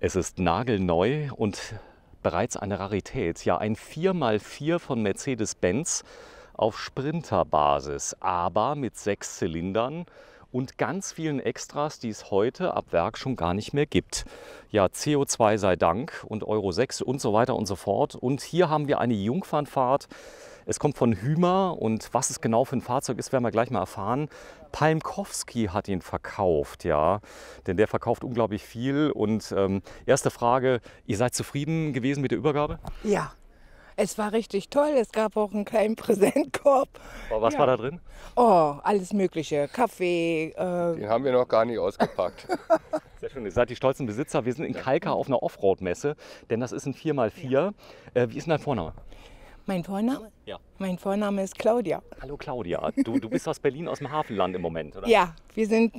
Es ist nagelneu und bereits eine Rarität. Ja, ein 4x4 von Mercedes-Benz auf Sprinterbasis, aber mit 6 Zylindern und ganz vielen Extras, die es heute ab Werk schon gar nicht mehr gibt. Ja, CO2 sei Dank und Euro 6 und so weiter und so fort. Und hier haben wir eine Jungfernfahrt. Es kommt von Hymer und was es genau für ein Fahrzeug ist, werden wir gleich mal erfahren. Palmkowski hat ihn verkauft, ja, denn der verkauft unglaublich viel. Und erste Frage, ihr seid zufrieden gewesen mit der Übergabe? Ja, es war richtig toll. Es gab auch einen kleinen Präsentkorb. Was war da drin? Oh, alles Mögliche. Kaffee. Den haben wir noch gar nicht ausgepackt. Sehr schön, ihr seid die stolzen Besitzer. Wir sind in Kalkar auf einer Offroad-Messe, denn das ist ein 4x4. Wie ist denn dein Vorname? Mein Vorname? Ja. Mein Vorname ist Claudia. Hallo Claudia, du bist aus Berlin, aus dem Hafenland im Moment, oder? Ja, wir sind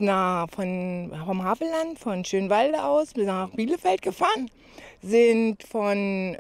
vom Hafenland, von Schönwalde aus nach Bielefeld gefahren. Sind von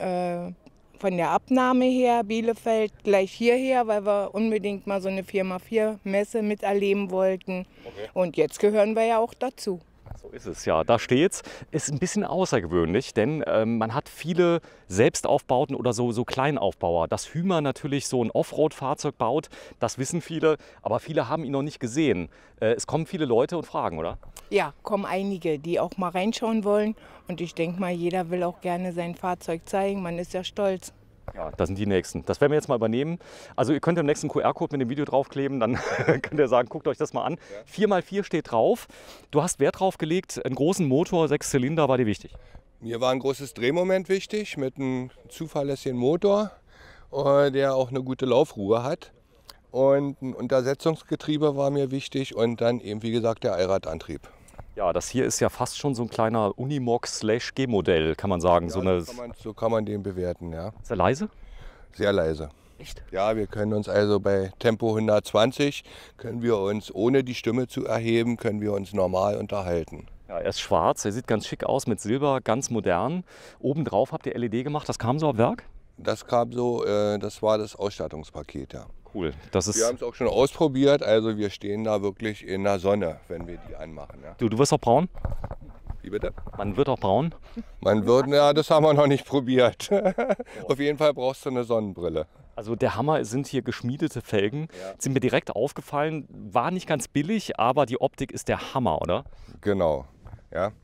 der Abnahme her Bielefeld gleich hierher, weil wir unbedingt mal so eine 4x4-Messe miterleben wollten. Okay. Und jetzt gehören wir ja auch dazu. So ist es, ja. Da steht's. Ist ein bisschen außergewöhnlich, denn man hat viele Selbstaufbauten oder so Kleinaufbauer. Dass Hymer natürlich so ein Offroad-Fahrzeug baut, das wissen viele, aber viele haben ihn noch nicht gesehen. Es kommen viele Leute und fragen, oder? Ja, kommen einige, die auch mal reinschauen wollen. Und ich denke mal, jeder will auch gerne sein Fahrzeug zeigen. Man ist ja stolz. Ja, das sind die Nächsten. Das werden wir jetzt mal übernehmen. Also ihr könnt im nächsten QR-Code mit dem Video draufkleben, dann könnt ihr sagen, guckt euch das mal an. 4x4 steht drauf. Du hast Wert drauf gelegt, einen großen Motor, 6 Zylinder, war dir wichtig? Mir war ein großes Drehmoment wichtig mit einem zuverlässigen Motor, der auch eine gute Laufruhe hat. Und ein Untersetzungsgetriebe war mir wichtig und dann eben, wie gesagt, der Allradantrieb. Ja, das hier ist ja fast schon so ein kleiner Unimog/G-Modell, kann man sagen. Ja, so kann man den bewerten, ja. Ist er leise? Sehr leise. Echt? Ja, wir können uns also bei Tempo 120, können wir uns, ohne die Stimme zu erheben, können wir uns normal unterhalten. Ja, er ist schwarz, er sieht ganz schick aus mit Silber, ganz modern. Obendrauf habt ihr LED gemacht, das kam so ab Werk? Das kam so, das war das Ausstattungspaket, ja. Cool. Das ist Wir haben es auch schon ausprobiert, also wir stehen da wirklich in der Sonne, wenn wir die anmachen. Ja. du wirst auch braun? Wie bitte? Man wird auch braun? Ja, das haben wir noch nicht probiert. Auf jeden Fall brauchst du eine Sonnenbrille. Also der Hammer sind hier geschmiedete Felgen. Ja. Sind mir direkt aufgefallen, war nicht ganz billig, aber die Optik ist der Hammer, oder? Genau, ja.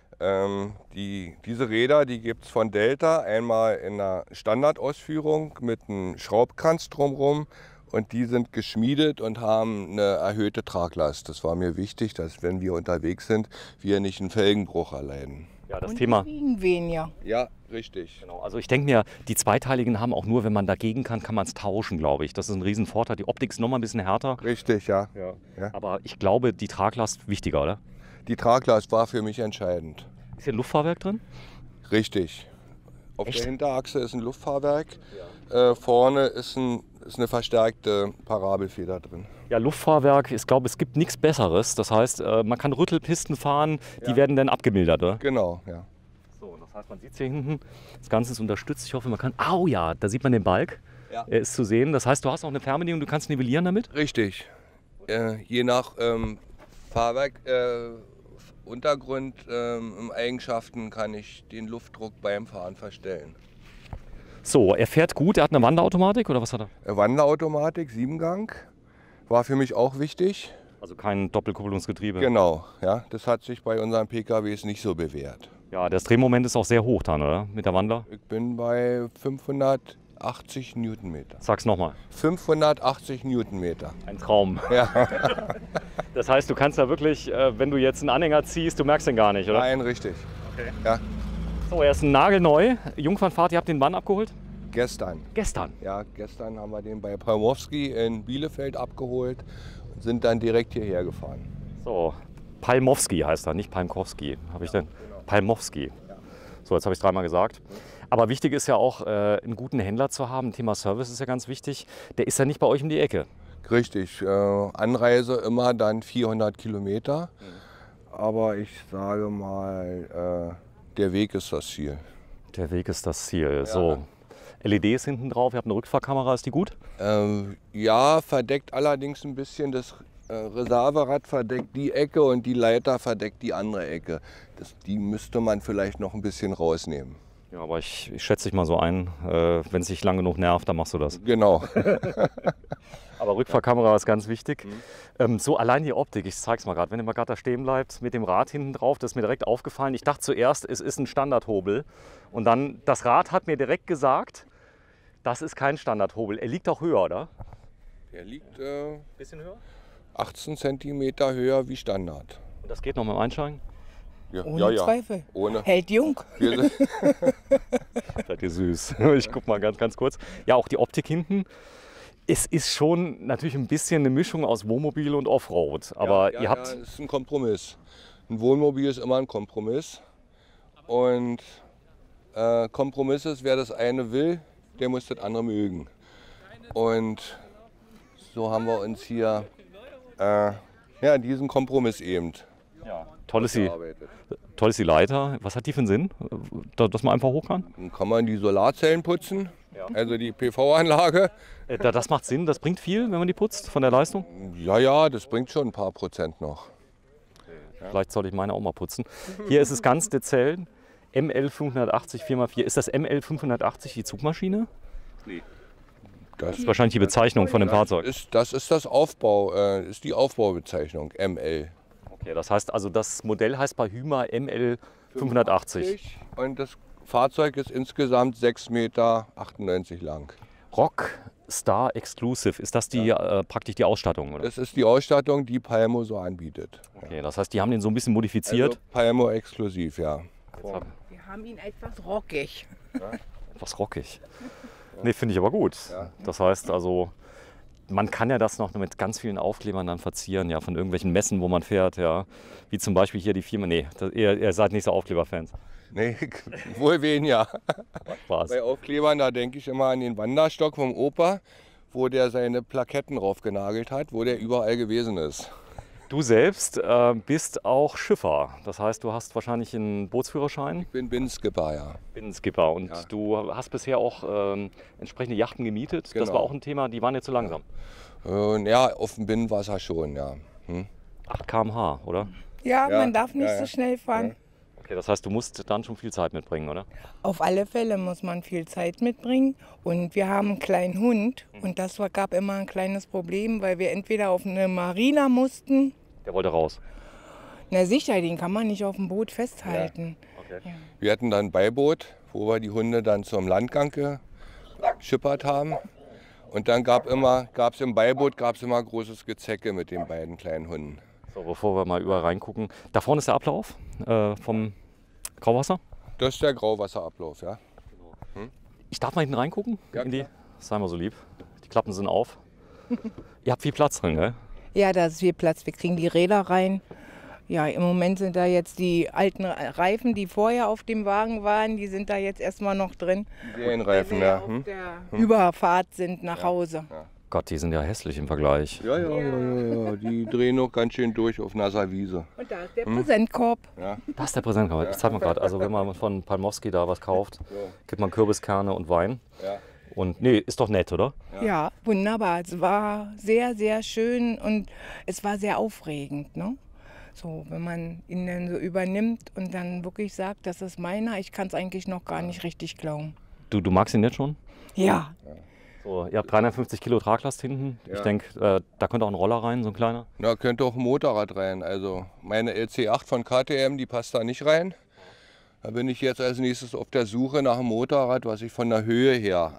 Diese Räder, die gibt es von Delta, einmal in der Standardausführung mit einem Schraubkranz drumherum. Und die sind geschmiedet und haben eine erhöhte Traglast. Das war mir wichtig, dass, wenn wir unterwegs sind, wir nicht einen Felgenbruch erleiden. Ja, das Und Thema. die wiegen weniger. Ja, richtig. Genau, also ich denke mir, die zweiteiligen haben auch nur, wenn man dagegen kann man es tauschen, glaube ich. Das ist ein Riesenvorteil. Die Optik ist noch mal ein bisschen härter. Richtig, ja. Ja. Aber ich glaube, die Traglast wichtiger, oder? Die Traglast war für mich entscheidend. Ist hier ein Luftfahrwerk drin? Richtig. Auf Echt? der Hinterachse ist ein Luftfahrwerk. Vorne ist eine verstärkte Parabelfeder drin. Ja, Luftfahrwerk, ich glaube, es gibt nichts Besseres. Das heißt, man kann Rüttelpisten fahren, die werden dann abgemildert, oder? Genau, ja. So, das heißt, man sieht es hier hinten. Das Ganze ist unterstützt. Ich hoffe, man kann. Au ja, da sieht man den Balk. Ja. Er ist zu sehen. Das heißt, du hast auch eine Fernbedienung, du kannst nivellieren damit? Richtig. Je nach Fahrwerk, Untergrund, Eigenschaften kann ich den Luftdruck beim Fahren verstellen. So, er fährt gut. Er hat eine Wanderautomatik oder was hat er? Wanderautomatik, 7-Gang, war für mich auch wichtig. Also kein Doppelkupplungsgetriebe. Genau, ja, das hat sich bei unseren PKWs nicht so bewährt. Ja, das Drehmoment ist auch sehr hoch dann, oder? Mit der Wandler? Ich bin bei 580 Newtonmeter. Sag's nochmal. 580 Newtonmeter. Ein Traum. Ja. Das heißt, du kannst da wirklich, wenn du jetzt einen Anhänger ziehst, du merkst den gar nicht, oder? Nein, richtig. Okay. Ja. So, er ist nagelneu. Jungfernfahrt, ihr habt den wann abgeholt? Gestern. Gestern. Ja, gestern haben wir den bei Palmowski in Bielefeld abgeholt und sind dann direkt hierher gefahren. So, Palmowski heißt er, nicht Palmkowski. Habe ich denn? Genau. Palmowski. Ja. So, jetzt habe ich es dreimal gesagt. Aber wichtig ist ja auch, einen guten Händler zu haben. Thema Service ist ja ganz wichtig. Der ist ja nicht bei euch um die Ecke. Richtig. Anreise immer dann 400 Kilometer. Aber ich sage mal, der Weg ist das Ziel. Der Weg ist das Ziel. Ja. So, LEDs hinten drauf, ihr habt eine Rückfahrkamera, ist die gut? Ja, verdeckt allerdings ein bisschen das Reserverad verdeckt die Ecke und die Leiter verdeckt die andere Ecke. Die müsste man vielleicht noch ein bisschen rausnehmen. Ja, aber ich schätze dich mal so ein, wenn es dich lang genug nervt, dann machst du das. Genau. Aber Rückfahrkamera ist ganz wichtig. So allein die Optik, ich zeig's mal gerade, wenn ihr mal gerade da stehen bleibt mit dem Rad hinten drauf, das ist mir direkt aufgefallen. Ich dachte zuerst, es ist ein Standardhobel und dann das Rad hat mir direkt gesagt, das ist kein Standardhobel. Er liegt auch höher, oder? Der liegt Bisschen höher? 18 cm höher wie Standard. Und das geht noch mit dem Einsteigen? Ja, Ohne Zweifel. Ohne. Hält jung. Seid ihr süß. Ich guck mal ganz kurz. Ja, auch die Optik hinten. Es ist schon natürlich ein bisschen eine Mischung aus Wohnmobil und Offroad. Aber ihr habt. Ja, es ist ein Kompromiss. Ein Wohnmobil ist immer ein Kompromiss. Und Kompromiss ist, wer das eine will, der muss das andere mögen. Und so haben wir uns hier diesen Kompromiss eben. Toll ist die Leiter. Was hat die für einen Sinn? Dass man einfach hoch kann? Dann kann man die Solarzellen putzen, also die PV-Anlage. Das macht Sinn, das bringt viel, wenn man die putzt, von der Leistung? Ja, das bringt schon ein paar Prozent noch. Vielleicht soll ich meine auch mal putzen. Hier ist es ganz dezell, ML 580 4x4. Ist das ML 580 die Zugmaschine? Nee. Das ist wahrscheinlich die Bezeichnung von dem Fahrzeug. Das ist ist die Aufbaubezeichnung, ML. Okay, das heißt also, das Modell heißt bei Hyma ML 580. Und das Fahrzeug ist insgesamt 6,98 Meter lang. Rockstar Exclusive, ist das die, praktisch die Ausstattung? Oder? Das ist die Ausstattung, die Palmo so anbietet. Okay, das heißt, die haben den so ein bisschen modifiziert? Also Palmo exklusiv, ja. Wir haben ihn etwas rockig. Etwas rockig. Nee, finde ich aber gut. Ja. Das heißt also, man kann ja das noch mit ganz vielen Aufklebern dann verzieren, ja, von irgendwelchen Messen, wo man fährt, ja. Wie zum Beispiel hier die Firma. Nee, ihr seid nicht so Aufkleberfans. Nee, wohl weniger. Spaß. Bei Aufklebern, da denke ich immer an den Wanderstock vom Opa, wo der seine Plaketten drauf genagelt hat, wo der überall gewesen ist. Du selbst bist auch Schiffer. Das heißt, du hast wahrscheinlich einen Bootsführerschein? Ich bin Binnenskipper, ja. Binnenskipper. Und Ja. du hast bisher auch entsprechende Yachten gemietet. Das Genau. war auch ein Thema, die waren jetzt zu langsam. Ja, auf dem Binnenwasser schon, ja. 8 km/h, oder? Ja, Ja, man darf nicht ja, so schnell fahren. Okay, das heißt, du musst dann schon viel Zeit mitbringen, oder? Auf alle Fälle muss man viel Zeit mitbringen. Und wir haben einen kleinen Hund. Und das gab immer ein kleines Problem, weil wir entweder auf eine Marina mussten. Der wollte raus. Na sicher, den kann man nicht auf dem Boot festhalten. Okay. Wir hatten dann ein Beiboot, wo wir die Hunde dann zum Landgang geschippert haben. Und dann gab es im Beiboot immer großes Gezecke mit den beiden kleinen Hunden. So, bevor wir mal überall reingucken. Da vorne ist der Ablauf vom Grauwasser. Das ist der Grauwasserablauf, ja. Ich darf mal hinten reingucken? Ja, in die? klar. Sei mal so lieb. Die Klappen sind auf. Ihr habt viel Platz drin, gell? Ja, da ist viel Platz. Wir kriegen die Räder rein. Ja, im Moment sind da jetzt die alten Reifen, die vorher auf dem Wagen waren, die sind da jetzt erstmal noch drin. Serienreifen, Weil wir ja. auf der Überfahrt sind nach Hause. Gott, die sind ja hässlich im Vergleich. Ja. Die drehen noch ganz schön durch auf nasser Wiese. Und da ist der Präsentkorb. Ja. Das ist der Präsentkorb. Ich zeig mal gerade. Also wenn man von Palmowski da was kauft, gibt man Kürbiskerne und Wein. Ja. Und nee, ist doch nett, oder? Ja, wunderbar. Es war sehr, sehr schön und es war sehr aufregend. Ne? So, wenn man ihn dann so übernimmt und dann wirklich sagt, das ist meiner, ich kann es eigentlich noch gar nicht richtig glauben. Du magst ihn jetzt schon? Ja, So, ihr habt 350 Kilo Traglast hinten. Ja. Ich denke, da könnte auch ein Roller rein, so ein kleiner. Da könnte auch ein Motorrad rein. Also meine LC8 von KTM, die passt da nicht rein. Da bin ich jetzt als nächstes auf der Suche nach einem Motorrad, was ich von der Höhe her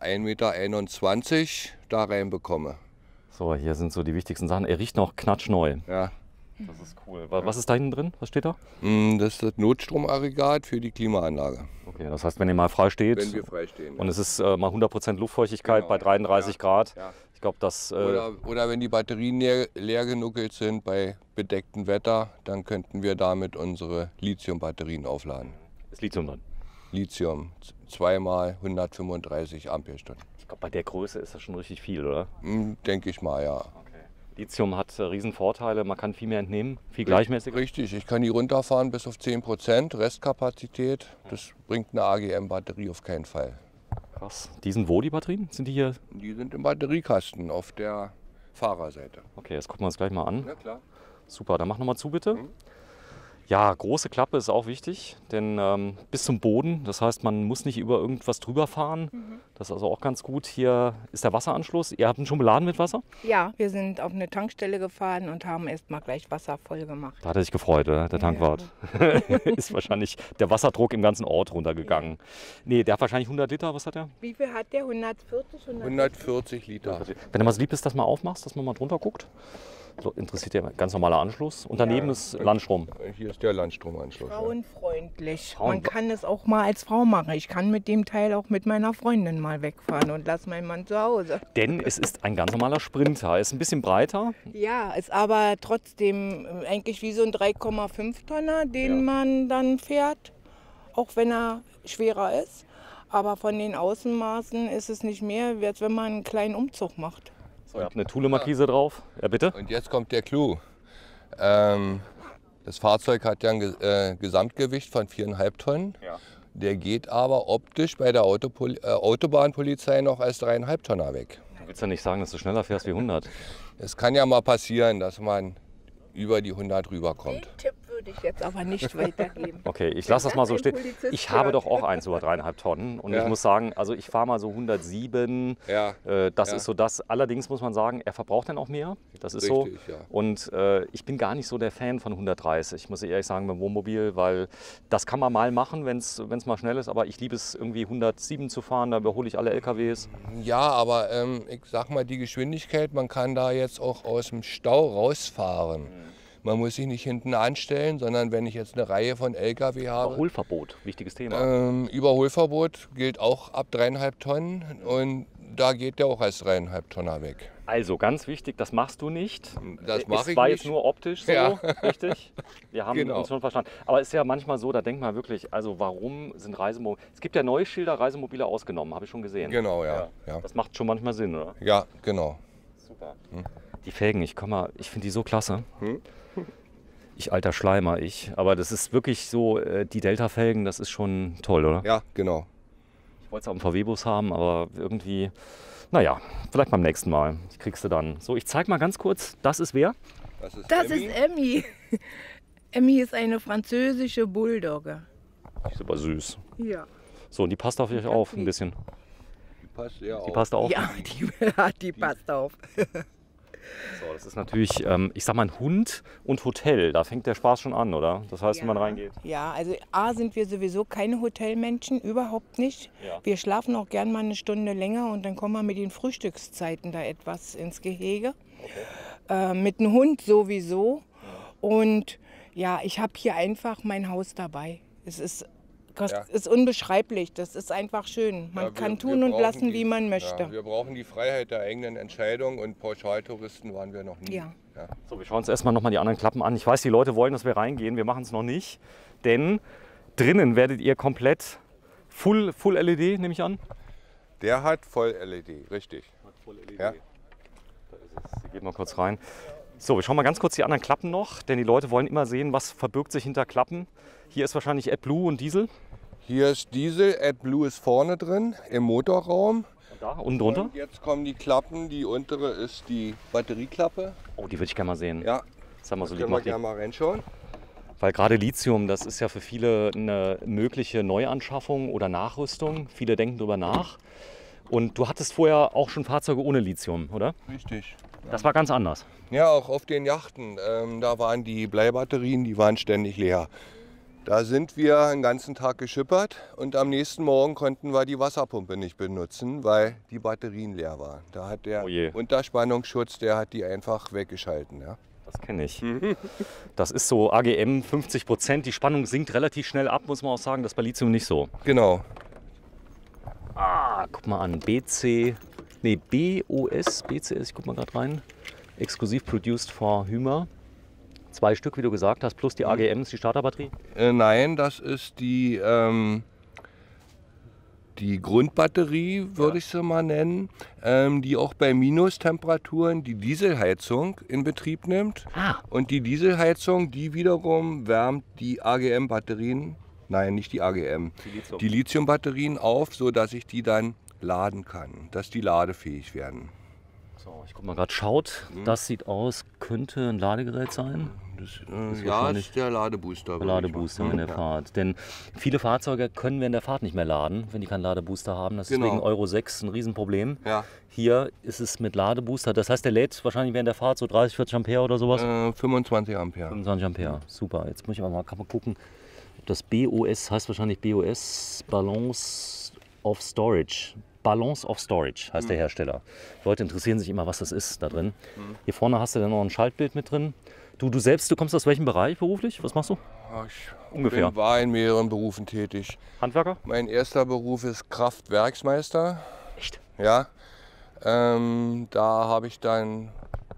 1,21 Meter da reinbekomme. So, hier sind so die wichtigsten Sachen. Er riecht noch knatschneu. Ja. Das ist cool. Was ist da hinten drin? Was steht da? Das ist das Notstromaggregat für die Klimaanlage, Okay, das heißt, wenn ihr mal frei steht wenn wir freistehen. und es ist mal 100% Luftfeuchtigkeit Genau, bei 33 Grad. Ja. Ich glaube, das... Oder wenn die Batterien leer genuckelt sind bei bedecktem Wetter, dann könnten wir damit unsere Lithium-Batterien aufladen. ist Lithium drin. Lithium, 2 mal 135 Ampere-Stunden. Ich glaube, bei der Größe ist das schon richtig viel, oder? Denke ich mal, ja. Lithium hat riesen Vorteile, man kann viel mehr entnehmen, viel gleichmäßiger. Richtig, ich kann die runterfahren bis auf 10% Restkapazität. Das bringt eine AGM-Batterie auf keinen Fall. Krass. Die sind wo, die Batterien? Sind die hier? Die sind im Batteriekasten auf der Fahrerseite. Okay, das gucken wir uns gleich mal an. Ja, klar. Super, dann mach nochmal zu, bitte. Ja, große Klappe ist auch wichtig, denn bis zum Boden, das heißt, man muss nicht über irgendwas drüber fahren. Das ist also auch ganz gut. Hier ist der Wasseranschluss. Ihr habt ihn schon beladen mit Wasser? Ja, wir sind auf eine Tankstelle gefahren und haben erst mal gleich Wasser voll gemacht. Da hat er sich gefreut, oder? Der Tankwart. Ist wahrscheinlich der Wasserdruck im ganzen Ort runtergegangen. Nee, der hat wahrscheinlich 100 Liter, was hat der? Wie viel hat der? 140? 140 Liter. Wenn du mal so lieb bist, das mal aufmachst, dass man mal drunter guckt. So interessiert der ganz normaler Anschluss. Und daneben ist Landstrom. Hier ist der Landstromanschluss. Ja. Frauenfreundlich. Man kann es auch mal als Frau machen. Ich kann mit dem Teil auch mit meiner Freundin mal wegfahren und lasse meinen Mann zu Hause. Denn es ist ein ganz normaler Sprinter. Ist ein bisschen breiter. Ja, ist aber trotzdem eigentlich wie so ein 3,5 Tonner, den man dann fährt, auch wenn er schwerer ist. Aber von den Außenmaßen ist es nicht mehr, als wenn man einen kleinen Umzug macht. So, ihr habt eine Thule-Markise drauf. Ja, bitte? Und jetzt kommt der Clou. Das Fahrzeug hat ja ein Gesamtgewicht von 4,5 Tonnen. Ja. Der geht aber optisch bei der Autobahnpolizei noch als 3,5 Tonner weg. Du willst ja nicht sagen, dass du schneller fährst wie 100. Es kann ja mal passieren, dass man über die 100 rüberkommt. Den Tipp würde ich jetzt aber nicht weitergeben. Okay, ich lasse das mal so ein stehen. Polizist Ich habe hört. doch auch eins über 3,5 Tonnen. Und Ja. ich muss sagen, also ich fahre mal so 107. Ja, Das ja. ist so das. Allerdings muss man sagen, er verbraucht dann auch mehr. Das ist Richtig, so. ja. Und ich bin gar nicht so der Fan von 130, muss ich ehrlich sagen, beim Wohnmobil, weil das kann man mal machen, wenn es mal schnell ist. Aber ich liebe es irgendwie 107 zu fahren, da überhole ich alle LKWs. Ja, aber ich sag mal, die Geschwindigkeit, man kann da jetzt auch aus dem Stau rausfahren. Man muss sich nicht hinten anstellen, sondern wenn ich jetzt eine Reihe von LKW habe. Überholverbot, wichtiges Thema. Überholverbot gilt auch ab 3,5 Tonnen und da geht der auch als 3,5 Tonner weg. Also ganz wichtig, das machst du nicht. Das mache Es ich war nicht. jetzt nur optisch so, Ja. richtig? Wir haben Genau. uns schon verstanden. Aber es ist ja manchmal so, da denkt man wirklich, also warum sind Reisemobile... Es gibt ja neue Schilder, Reisemobile ausgenommen, habe ich schon gesehen. Genau, ja. Ja, Das macht schon manchmal Sinn, oder? ja genau. Super. Die Felgen, ich finde die so klasse. Ich alter Schleimer, ich. Aber das ist wirklich so, die Delta-Felgen, das ist schon toll, oder? Ja, genau. Ich wollte es auch im VW-Bus haben, aber irgendwie, naja, vielleicht beim nächsten Mal. Die kriegst du dann. So, ich zeig mal ganz kurz, das ist wer? Das ist Das Emmy. ist Emmy. Emmy ist eine französische Bulldogge. Die ist aber süß. Ja. So, und die passt auf euch auf ein bisschen. Die passt ja Die auch. passt auf. Ja, die passt auf. So, das ist natürlich, ich sag mal, ein Hund und Hotel. Da fängt der Spaß schon an, oder? Das heißt, wenn man reingeht. Ja, also A sind wir sowieso keine Hotelmenschen, überhaupt nicht. Ja. Wir schlafen auch gern mal eine Stunde länger und dann kommen wir mit den Frühstückszeiten da etwas ins Gehege. Mit einem Hund sowieso. Und ja, ich habe hier einfach mein Haus dabei. Es ist unbeschreiblich, das ist einfach schön. Man Ja, kann tun und brauchen lassen, wie man möchte. Ja, wir brauchen die Freiheit der eigenen Entscheidung und Pauschaltouristen waren wir noch nie. Ja. So, wir schauen uns erstmal nochmal die anderen Klappen an. Ich weiß, die Leute wollen, dass wir reingehen. Wir machen es noch nicht. Denn drinnen werdet ihr komplett Full LED, nehme ich an. Der hat voll LED, richtig. Ja. Sie geht mal kurz rein. So, wir schauen mal ganz kurz die anderen Klappen noch, denn die Leute wollen immer sehen, was verbirgt sich hinter Klappen. Hier ist wahrscheinlich AdBlue und Diesel. Hier ist Diesel, AdBlue ist vorne drin im Motorraum. Und da, unten drunter. Und jetzt kommen die Klappen. Die untere ist die Batterieklappe. Oh, die würde ich gerne mal sehen. Ja, Sag mal so lieb, können wir mach die. gerne mal reinschauen. Weil gerade Lithium, das ist ja für viele eine mögliche Neuanschaffung oder Nachrüstung. Viele denken darüber nach. Und du hattest vorher auch schon Fahrzeuge ohne Lithium, oder? Richtig. Das war ganz anders. Ja, auch auf den Yachten. Da waren die Bleibatterien, die waren ständig leer. Da sind wir den ganzen Tag geschippert und am nächsten Morgen konnten wir die Wasserpumpe nicht benutzen, weil die Batterien leer waren. Da hat der Oh je. Unterspannungsschutz, der hat die einfach weggeschalten. Ja. Das kenne ich. Das ist so AGM 50%. Die Spannung sinkt relativ schnell ab, muss man auch sagen. Das ist bei Lithium nicht so. Genau. Ah, guck mal an. BOS, BCS, ich guck mal gerade rein. Exklusiv produced for Hymer. 2 Stück, wie du gesagt hast, plus die AGMs, die Starterbatterie. Nein, das ist die Grundbatterie, würde ich sie mal nennen, die auch bei Minustemperaturen die Dieselheizung in Betrieb nimmt. Ah. Und die Dieselheizung, die wiederum wärmt die AGM-Batterien, nein, nicht die AGM, die Lithium-Batterien auf, sodass ich die dann laden kann, dass die ladefähig werden. So, ich guck mal gerade, schaut, das sieht aus, könnte ein Ladegerät sein. Das ist ja, wahrscheinlich ist der Ladebooster. Der Ladebooster in der Fahrt. Denn viele Fahrzeuge können während der Fahrt nicht mehr laden, wenn die keinen Ladebooster haben. Das ist wegen Euro 6 ein Riesenproblem. Ja. Hier ist es mit Ladebooster. Das heißt, der lädt wahrscheinlich während der Fahrt so 30, 40 Ampere oder sowas? 25 Ampere. 25 Ampere, super. Jetzt muss ich aber mal gucken, ob das BOS heißt wahrscheinlich BOS, Balance of Storage. Balance of Storage heißt der Hersteller. Leute interessieren sich immer, was das ist da drin. Hier vorne hast du dann noch ein Schaltbild mit drin. Du selbst, du kommst aus welchem Bereich beruflich? Was machst du? Ich war in mehreren Berufen tätig. Handwerker? Mein erster Beruf ist Kraftwerksmeister. Echt? Ja. Da habe ich dann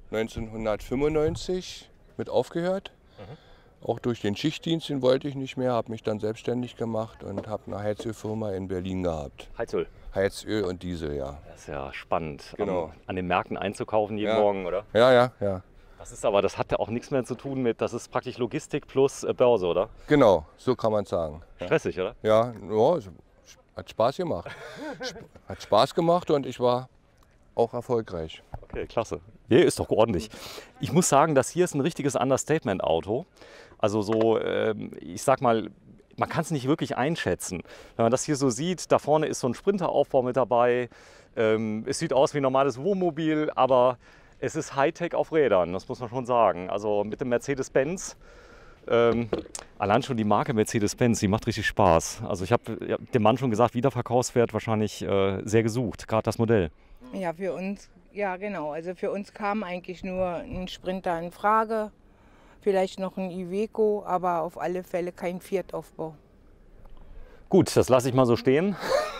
1995 mit aufgehört. Auch durch den Schichtdienst, den wollte ich nicht mehr, habe mich dann selbstständig gemacht und habe eine Heizölfirma in Berlin gehabt. Heizöl? Heizöl und Diesel, ja. Das ist ja spannend, Genau. an den Märkten einzukaufen jeden Morgen, oder? Ja. Das hat ja auch nichts mehr zu tun mit, das ist praktisch Logistik plus Börse, oder? Genau, so kann man sagen. Stressig, oder? Ja, hat Spaß gemacht. Hat Spaß gemacht und ich war auch erfolgreich. Okay, klasse. Nee, ist doch ordentlich. Ich muss sagen, das hier ist ein richtiges Understatement-Auto. Also so, ich sag mal, man kann es nicht wirklich einschätzen. Wenn man das hier so sieht, da vorne ist so ein Sprinteraufbau mit dabei. Es sieht aus wie ein normales Wohnmobil, aber es ist Hightech auf Rädern, das muss man schon sagen. Also mit dem Mercedes-Benz, allein schon die Marke Mercedes-Benz, die macht richtig Spaß. Also ich habe dem Mann schon gesagt, Wiederverkaufswert wahrscheinlich sehr gesucht, gerade das Modell. Ja, für uns, ja genau. Also für uns kam eigentlich nur ein Sprinter in Frage, vielleicht noch ein Iveco, aber auf alle Fälle kein Fiat-Aufbau. Gut, das lasse ich mal so stehen.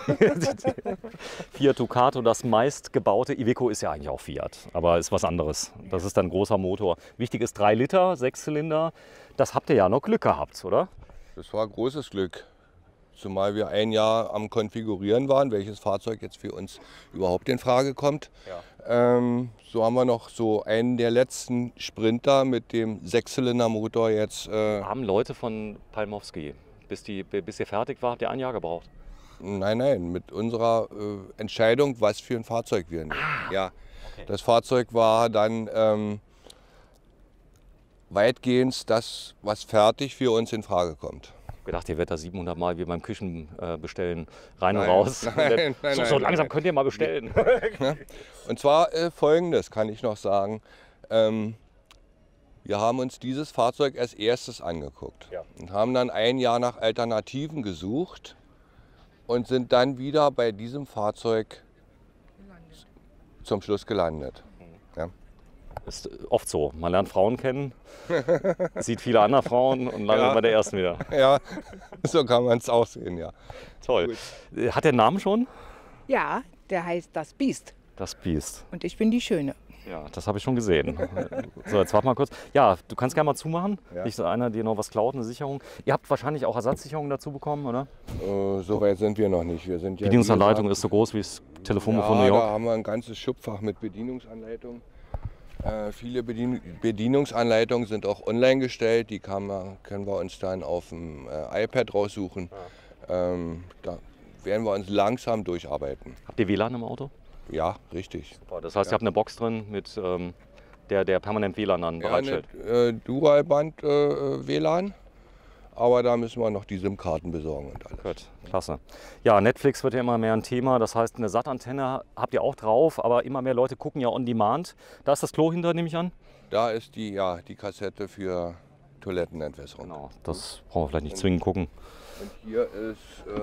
Fiat Ducato, das meistgebaute. Iveco ist ja eigentlich auch Fiat, aber ist was anderes. Das ist dann ein großer Motor. Wichtig ist 3 Liter, 6-Zylinder. Das habt ihr ja noch Glück gehabt, oder? Das war großes Glück. Zumal wir ein Jahr am Konfigurieren waren, welches Fahrzeug jetzt für uns überhaupt in Frage kommt. Ja. So haben wir noch so einen der letzten Sprinter mit dem 6-Zylinder-Motor jetzt. Haben Leute von Palmowski, bis ihr fertig war, habt ihr ein Jahr gebraucht? Nein, mit unserer Entscheidung, was für ein Fahrzeug wir nehmen. Ja, okay. Das Fahrzeug war dann weitgehend das, was fertig für uns in Frage kommt. Ich habe gedacht, ihr werdet da 700 Mal wie beim Küchen bestellen, rein und raus. Nein, so langsam könnt ihr mal bestellen. Und zwar Folgendes kann ich noch sagen. Wir haben uns dieses Fahrzeug als erstes angeguckt und haben dann ein Jahr nach Alternativen gesucht und sind dann wieder bei diesem Fahrzeug zum Schluss gelandet. Ja. Ist oft so. Man lernt Frauen kennen, sieht viele andere Frauen und landet bei der ersten wieder. Ja, so kann man es auch sehen, ja. Toll. Gut. Hat der einen Namen schon? Ja, der heißt Das Biest. Das Biest. Und ich bin die Schöne. Ja, das habe ich schon gesehen. So, jetzt warte mal kurz. Ja, du kannst gerne mal zumachen. Ja. Nicht so einer, dir noch was klaut, eine Sicherung. Ihr habt wahrscheinlich auch Ersatzsicherungen dazu bekommen, oder? So weit sind wir noch nicht. Wir sind die Bedienungsanleitung ist so groß wie das Telefonbuch von New York. Da haben wir ein ganzes Schubfach mit Bedienungsanleitungen. Viele Bedienungsanleitungen sind auch online gestellt. Die können wir uns dann auf dem iPad raussuchen. Da werden wir uns langsam durcharbeiten. Habt ihr WLAN im Auto? Ja, richtig. Super. Das heißt, ihr habt eine Box drin, mit, der permanent WLAN dann bereitstellt? Ja, Dualband WLAN. Aber da müssen wir noch die SIM-Karten besorgen und alles. Gut, klasse. Ja, Netflix wird ja immer mehr ein Thema. Das heißt, eine SAT-Antenne habt ihr auch drauf, aber immer mehr Leute gucken ja on demand. Da ist das Klo hinter, nehme ich an? Da ist die Kassette für Toilettenentwässerung. Genau, das brauchen wir vielleicht nicht zwingend gucken. Und hier ist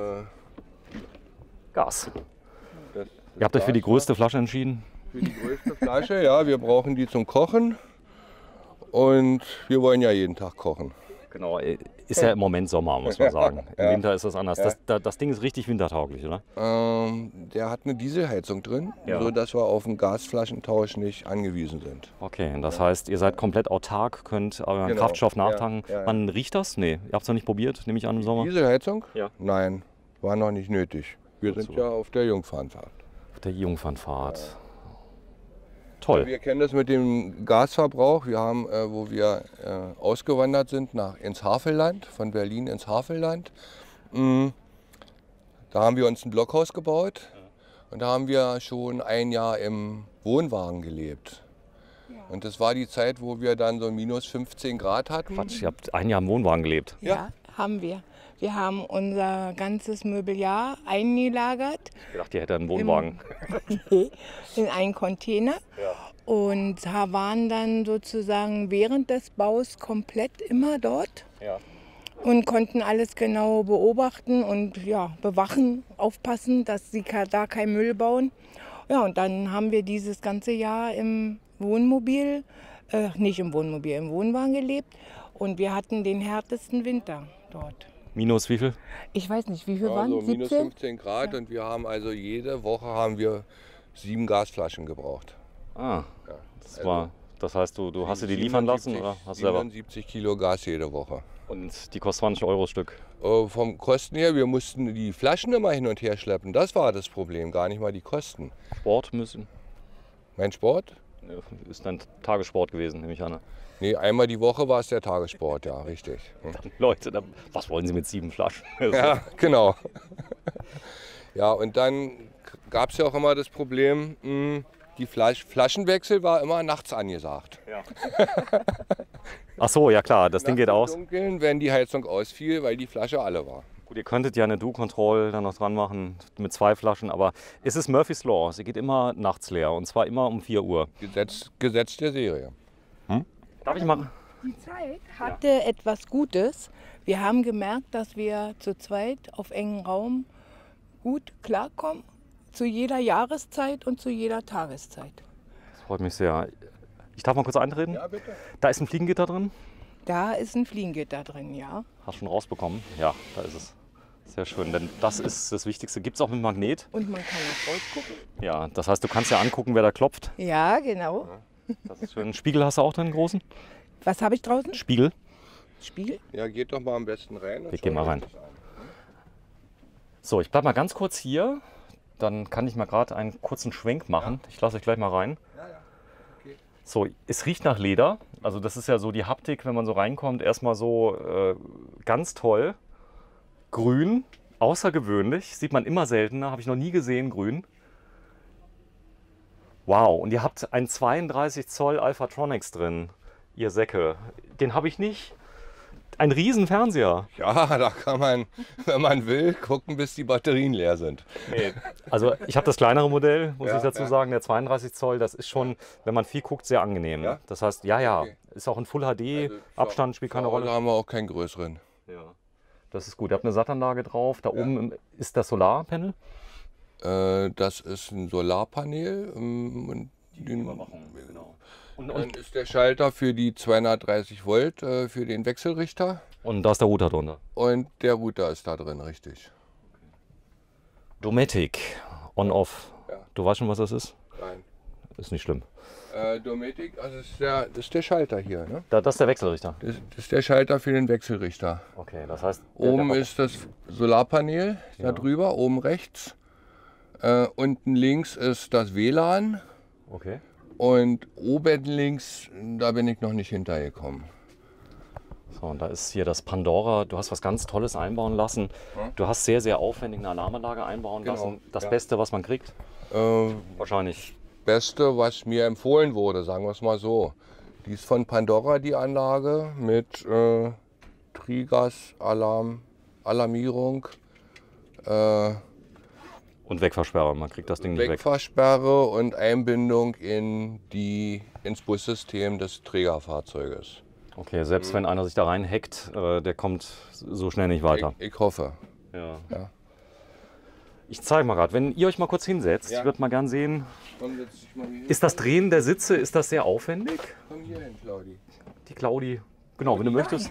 Gas. Ihr habt euch für die größte Flasche entschieden? Für die größte Flasche, ja. Wir brauchen die zum Kochen. Und wir wollen ja jeden Tag kochen. Genau, ist ja im Moment Sommer, muss man sagen. Im Winter ist das anders. Das Ding ist richtig wintertauglich, oder? Der hat eine Dieselheizung drin, sodass wir auf den Gasflaschentausch nicht angewiesen sind. Okay, das heißt, ihr seid komplett autark, könnt euren Kraftstoff nachtanken. Wann riecht das? Nee, ihr habt es noch nicht probiert, nehme ich an im Sommer? Dieselheizung? Ja. Nein, war noch nicht nötig. Wir sind ja auf der Jungfernfahrt. Auf der Jungfernfahrt. Toll. Wir kennen das mit dem Gasverbrauch. Wir haben, wo wir ausgewandert sind ins Havelland, von Berlin ins Havelland. Da haben wir uns ein Blockhaus gebaut Und da haben wir schon ein Jahr im Wohnwagen gelebt. Und das war die Zeit, wo wir dann so minus 15 Grad hatten. Quatsch, ihr habt ein Jahr im Wohnwagen gelebt. Ja, haben wir. Wir haben unser ganzes Mobiliar eingelagert Ich dachte, ihr hättet einen Wohnwagen. in einen Container und waren dann sozusagen während des Baus komplett immer dort Ja. und konnten alles genau beobachten und ja, bewachen, aufpassen, dass sie da kein Müll bauen. Ja, und dann haben wir dieses ganze Jahr im Wohnmobil, nicht im Wohnmobil, im Wohnwagen gelebt und wir hatten den härtesten Winter dort. Minus wie viel? Ich weiß nicht, wie viel Ja, waren so es? minus 17? 15 Grad und wir haben also jede Woche haben wir 7 Gasflaschen gebraucht. Ah, Ja, das heißt, du hast sie die liefern lassen oder hast du selber? 77 Kilo Gas jede Woche. Und die kostet 20 Euro Stück. Vom Kosten her, wir mussten die Flaschen immer hin und her schleppen. Das war das Problem, gar nicht mal die Kosten. Sport müssen. Mein Sport? Ist ein Tagessport gewesen, nehme ich an. Nee, einmal die Woche war es der Tagessport, ja, richtig. Leute, was wollen Sie mit 7 Flaschen? Ja, genau. Ja, und dann gab es ja auch immer das Problem, die Flaschenwechsel war immer nachts angesagt. Ach so, ja klar, das Ding geht Nachts aus. im Dunkeln, wenn die Heizung ausfiel, weil die Flasche alle war. Gut, ihr könntet ja eine Do-Control dann noch dran machen mit 2 Flaschen, aber es ist Murphy's Law. Sie geht immer nachts leer und zwar immer um 4 Uhr. Gesetz der Serie. Darf ich mal? Die Zeit hatte etwas Gutes. Wir haben gemerkt, dass wir zu zweit auf engem Raum gut klarkommen, zu jeder Jahreszeit und zu jeder Tageszeit. Das freut mich sehr. Ich darf mal kurz eintreten? Ja, bitte. Da ist ein Fliegengitter drin. Da ist ein Fliegengitter drin, ja. Hast du schon rausbekommen? Ja, da ist es. Sehr schön, denn das ist das Wichtigste. Gibt es auch mit Magnet? Und man kann auch rausgucken. Ja, das heißt, du kannst ja angucken, wer da klopft. Ja, genau. Das ist schön. Einen Spiegel hast du auch drin, einen großen? Was habe ich draußen? Spiegel. Spiegel? Ja, geht doch mal am besten rein. und Ich geh mal schauen rein. wir uns das an. So, ich bleib mal ganz kurz hier. Dann kann ich mal gerade einen kurzen Schwenk machen. Ich lasse euch gleich mal rein. So, es riecht nach Leder. Also das ist ja so die Haptik, wenn man so reinkommt. Erstmal so ganz toll. Grün, außergewöhnlich. Sieht man immer seltener. Habe ich noch nie gesehen, grün. Wow, und ihr habt einen 32 Zoll Alphatronics drin, ihr Säcke. Den habe ich nicht. Ein riesen Fernseher. Ja, da kann man, wenn man will, gucken, bis die Batterien leer sind. Nee. Also ich habe das kleinere Modell, muss Ja, ich dazu ja. sagen, der 32 Zoll. Das ist schon, wenn man viel guckt, sehr angenehm. Ja? Das heißt, ja, Okay. ist auch in Full HD, Also, Abstand spielt keine Da Rolle. haben wir auch keinen größeren. Ja. Das ist gut. Ihr habt eine Sattanlage drauf. Da oben ist das Solarpanel. Das ist ein Solarpanel. Und Genau. dann ist der Schalter für die 230 Volt für den Wechselrichter. Und da ist der Router drunter. Und der Router ist da drin, richtig. Dometic, on-off. Ja. Du weißt schon, was das ist? Nein. Ist nicht schlimm. Dometic, also das ist der Schalter hier. Ne? Das ist der Wechselrichter. Das ist der Schalter für den Wechselrichter. Okay, das heißt, Oben ist das Solarpanel, da drüber, oben rechts. Unten links ist das WLAN. Okay. Und oben links, da bin ich noch nicht hintergekommen. So, und da ist hier das Pandora. Du hast was ganz Tolles einbauen lassen. Du hast sehr, sehr aufwendig eine Alarmanlage einbauen Genau, lassen. Das ja. Beste, was man kriegt? Äh, Wahrscheinlich. Beste, was mir empfohlen wurde, sagen wir es mal so. Die ist von Pandora, die Anlage, mit Trigas-Alarm, Alarmierung, Und Wegversperrer. Man kriegt das Ding nicht weg. Wegfahrsperre und Einbindung ins Bussystem des Trägerfahrzeuges. Okay, selbst wenn einer sich da rein hackt, der kommt so schnell nicht weiter. Ich hoffe. Ja. Ja. Ich zeige mal gerade, wenn ihr euch mal kurz hinsetzt, Ja. ich würde mal gern sehen, Komm, setz dich mal hier hin. ist das Drehen der Sitze, ist das sehr aufwendig? Komm hier hin, Claudi. Die Claudi, genau, wenn du möchtest.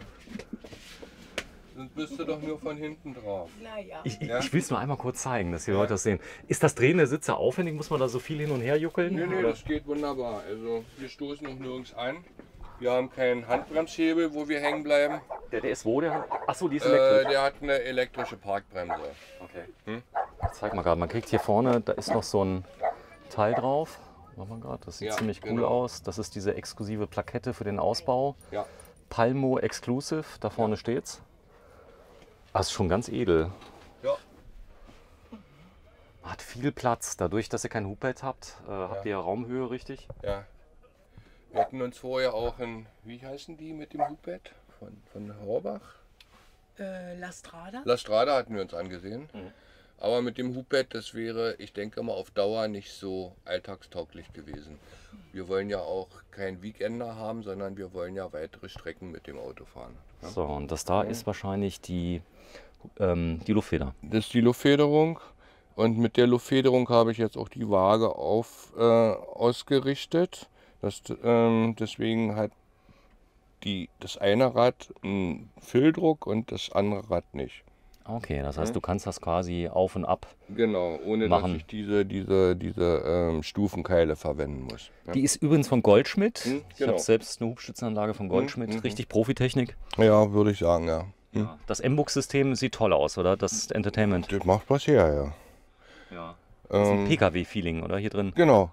Sonst bist du doch nur von hinten drauf. Naja. Ich Ja. will es nur einmal kurz zeigen, dass die Leute das sehen. Ist das Drehen der Sitze aufwendig? Muss man da so viel hin und her juckeln? Nee, Oder? das geht wunderbar. Also wir stoßen noch nirgends an. Wir haben keinen Handbremshebel, wo wir hängen bleiben. Der ist wo? Achso, die ist elektrisch. Der hat eine elektrische Parkbremse. Okay. Ich zeig mal gerade, man kriegt hier vorne, da ist noch so ein Teil drauf. Machen wir gerade, das sieht Ja, ziemlich cool genau. aus. Das ist diese exklusive Plakette für den Ausbau. Ja. Palmo Exclusive, da vorne steht's. Ah, ist schon ganz edel. Ja. Ah, macht viel Platz. Dadurch, dass ihr kein Hubbett habt, habt ihr Raumhöhe, richtig? Ja. Wir hatten uns vorher auch wie heißen die mit dem Hubbett? Von Horbach? La Strada? La Strada hatten wir uns angesehen. Aber mit dem Hubbett, das wäre, ich denke mal, auf Dauer nicht so alltagstauglich gewesen. Wir wollen ja auch kein Weekender haben, sondern wir wollen ja weitere Strecken mit dem Auto fahren. Ja? So, und das da ist wahrscheinlich die Luftfeder. Das ist die Luftfederung. Und mit der Luftfederung habe ich jetzt auch die Waage ausgerichtet. Deswegen hat das eine Rad einen Fülldruck und das andere Rad nicht. Okay, das heißt, du kannst das quasi auf und ab. Genau, ohne machen. dass ich diese Stufenkeile verwenden muss. Ja, Die ist übrigens von Goldschmidt. Ich genau. habe selbst eine Hubstützenanlage von Goldschmidt. Richtig Profitechnik. ja, würde ich sagen, ja. Ja. Das M-Bux-System sieht toll aus, oder? Das Entertainment. Das macht was her, ja. Ja. Das ist ein PKW-Feeling, oder? Hier drin. Genau.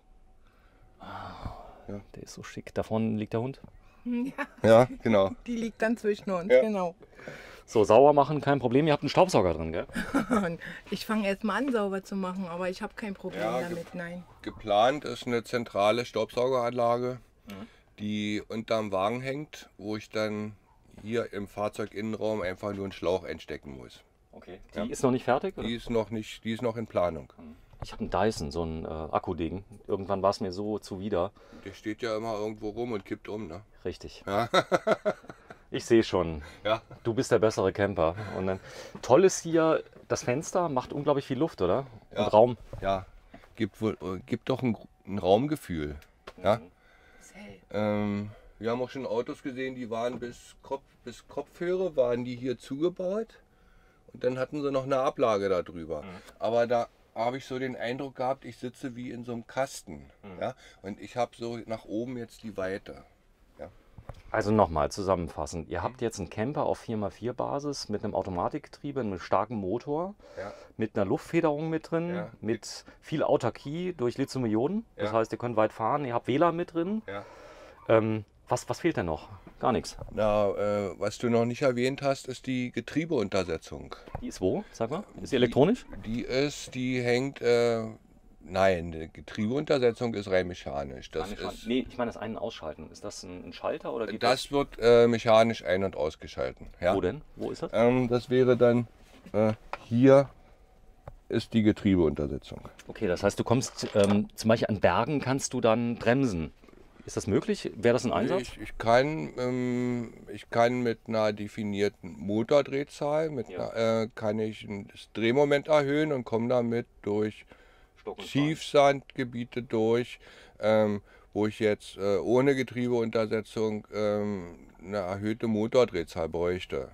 Der ist so schick. Da vorne liegt der Hund. Ja, genau. Die liegt dann zwischen uns, Ja. genau. So, sauber machen, kein Problem. Ihr habt einen Staubsauger drin, gell? Ich fange erst mal an, sauber zu machen, aber ich habe kein Problem Ja, damit, nein. Geplant ist eine zentrale Staubsaugeranlage, die unterm Wagen hängt, wo ich dann hier im Fahrzeuginnenraum einfach nur einen Schlauch einstecken muss. Okay. Die ist noch nicht fertig? Oder? Die ist noch in Planung. Ich habe einen Dyson, so einen Akkudegen. Irgendwann war es mir so zuwider. Der steht ja immer irgendwo rum und kippt um, ne? Richtig. Ja. Ich sehe schon. Ja. Du bist der bessere Camper. Und dann, toll ist hier, das Fenster macht unglaublich viel Luft, oder? Ja. Und Raum. Ja, gibt doch ein Raumgefühl. Ja? Ist hell. Wir haben auch schon Autos gesehen, die waren bis Kopfhörer, waren die hier zugebaut. Und dann hatten sie noch eine Ablage da drüber. Aber da habe ich so den Eindruck gehabt, ich sitze wie in so einem Kasten. Ja? Und ich habe so nach oben jetzt die Weite. Also nochmal zusammenfassend. Ihr habt jetzt einen Camper auf 4x4 Basis mit einem Automatikgetriebe, einem starken Motor, Ja. mit einer Luftfederung mit drin, Ja. mit viel Autarkie durch Lithium-Ionen. Das Ja. heißt, ihr könnt weit fahren, ihr habt WLAN mit drin. Ja. Was fehlt denn noch? Gar nichts. Na, was du noch nicht erwähnt hast, ist die Getriebeuntersetzung. Die ist wo? Sag mal. Ist die elektronisch? Die hängt, nein, die Getriebeuntersetzung ist rein mechanisch. Nee, ich meine das Ein- und Ausschalten. Ist das ein Schalter oder geht Das wird mechanisch ein- und ausgeschalten. Ja. Wo denn? Wo ist das? Das wäre dann hier ist die Getriebeuntersetzung. Okay, das heißt, du kommst zum Beispiel an Bergen, kannst du dann bremsen. Ist das möglich? Wäre das ein Einsatz? Ich kann mit einer definierten Motordrehzahl, kann ich das Drehmoment erhöhen und komme damit durch Stock und Stein. Tiefsandgebiete durch, wo ich jetzt ohne Getriebeuntersetzung eine erhöhte Motordrehzahl bräuchte.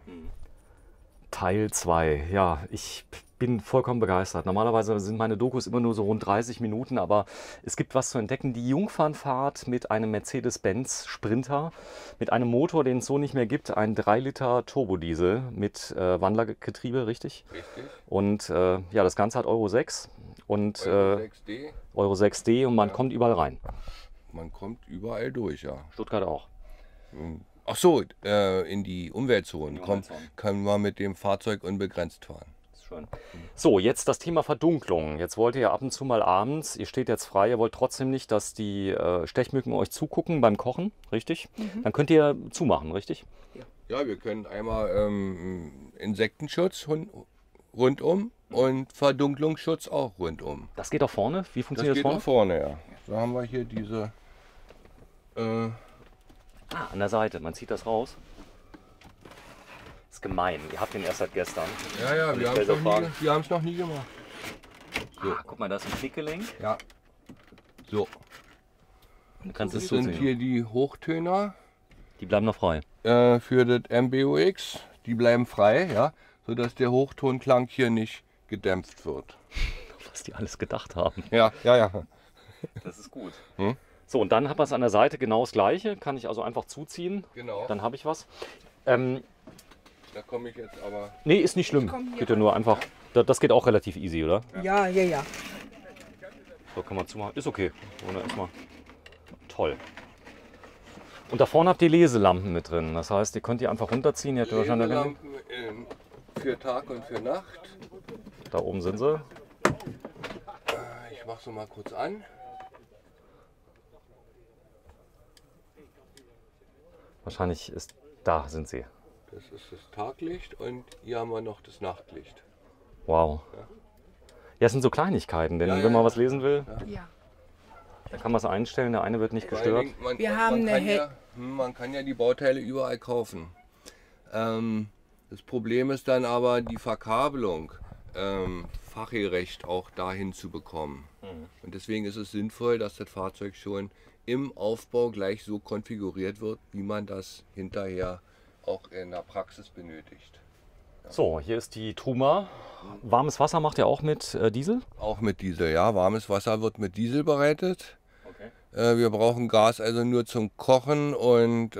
Teil 2. Ja, ich bin vollkommen begeistert. Normalerweise sind meine Dokus immer nur so rund 30 Minuten, aber es gibt was zu entdecken. Die Jungfernfahrt mit einem Mercedes-Benz Sprinter, mit einem Motor, den es so nicht mehr gibt, ein 3 Liter Turbodiesel mit Wandlergetriebe, richtig? Richtig. Und ja, das Ganze hat Euro 6 und Euro 6D. Euro 6D und man kommt überall rein. Man kommt überall durch, ja. Stuttgart auch. Ach so, in die Umweltzonen In die Umweltzonen. kann man mit dem Fahrzeug unbegrenzt fahren. Schön. So, jetzt das Thema Verdunklung. Jetzt wollt ihr ja ab und zu mal abends, ihr steht jetzt frei, ihr wollt trotzdem nicht, dass die Stechmücken euch zugucken beim Kochen, richtig? Dann könnt ihr zumachen, richtig? Ja, wir können einmal Insektenschutz rundum und Verdunklungsschutz auch rundum. Das geht auch vorne? Wie Das funktioniert geht das nach vorne? vorne, ja. Da haben wir hier diese. An der Seite, man zieht das raus. Das ist gemein, ihr habt den erst seit gestern. Ja, Und wir ich will so fahren. haben es noch nie gemacht. So. Ah, guck mal, da ist ein Knickelenk. Ja. So, Du kannst es das sind zuziehen. hier die Hochtöner Die bleiben noch frei. für das MBUX. Die bleiben frei, ja, sodass der Hochtonklang hier nicht gedämpft wird. Was die alles gedacht haben. Ja. Das ist gut. Hm? So, und dann hat man es an der Seite genau das gleiche. Kann ich also einfach zuziehen. Genau. Dann habe ich was. Da komme ich jetzt aber. Nee, ist nicht schlimm. komm hier Geht ja nur einfach. Das geht auch relativ easy, oder? Ja. So kann man zumachen. Ist okay. Ohne erstmal. Toll. Und da vorne habt ihr Leselampen mit drin. Das heißt, ihr könnt die einfach runterziehen. Ihr habt wahrscheinlich Leselampen für Tag und für Nacht. da oben sind sie. ich mach so mal kurz an. Wahrscheinlich ist, da sind sie. Das ist das Taglicht und hier haben wir noch das Nachtlicht. Wow. Ja, es sind so Kleinigkeiten, denn Ja, wenn ja, man ja. was lesen will, Ja. dann kann man es einstellen, der eine wird nicht Vor allen gestört. Dingen, Wir haben kann eine ja, man kann ja die Bauteile überall kaufen. Das Problem ist dann aber die Verkabelung fachgerecht auch dahin zu bekommen. Und deswegen ist es sinnvoll, dass das Fahrzeug schon im Aufbau gleich so konfiguriert wird, wie man das hinterher auch in der Praxis benötigt. So, hier ist die Truma. Warmes Wasser macht ihr auch mit Diesel? Auch mit Diesel, ja. Warmes Wasser wird mit Diesel bereitet. Okay. Wir brauchen Gas also nur zum Kochen und